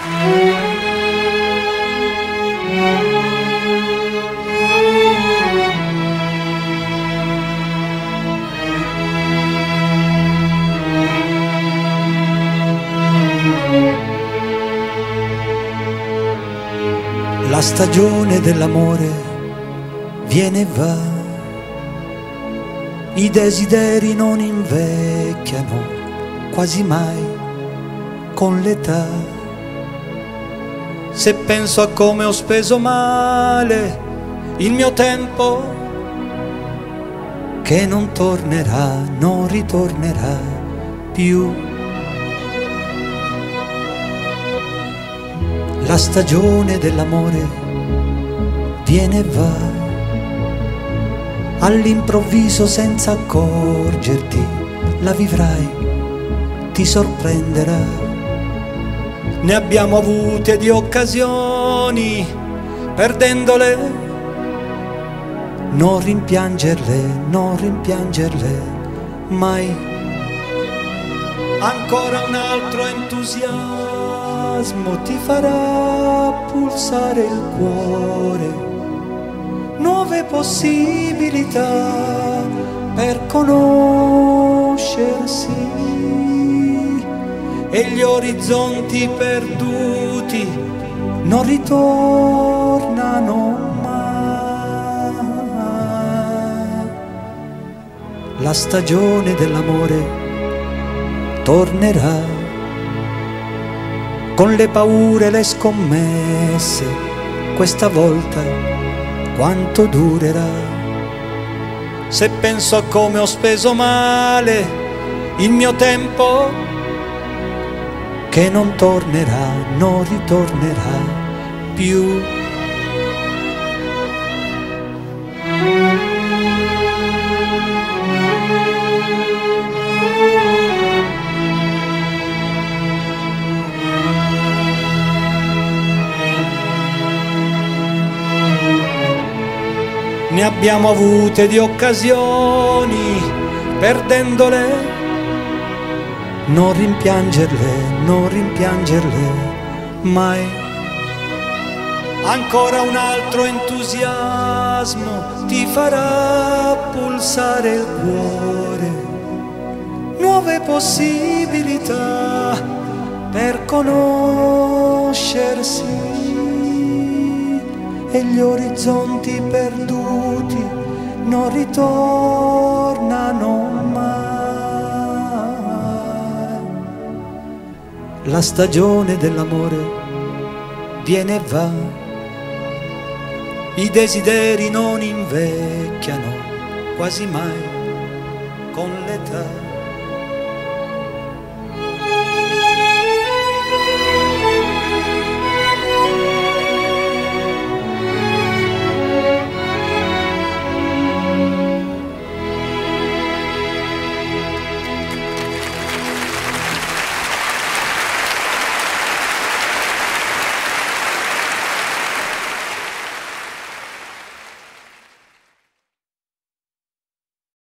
La stagione dell'amore viene e va, i desideri non invecchiano quasi mai con l'età. Se penso a come ho speso male il mio tempo, che non tornerà, non ritornerà più. La stagione dell'amore viene e va, all'improvviso senza accorgerti, la vivrai, ti sorprenderà. Ne abbiamo avute di occasioni, perdendole, non rimpiangerle mai. Ancora un altro entusiasmo ti farà pulsare il cuore, nuove possibilità per conoscersi, e gli orizzonti perduti non ritornano mai. La stagione dell'amore tornerà, con le paure e le scommesse, questa volta quanto durerà. Se penso a come ho speso male il mio tempo, che non tornerà, non ritornerà più. Ne abbiamo avute di occasioni, perdendole, non rimpiangerle mai. Ancora un altro entusiasmo ti farà pulsare il cuore, nuove possibilità per conoscersi, e gli orizzonti perduti non ritornano mai. La stagione dell'amore viene e va, i desideri non invecchiano quasi mai con l'età.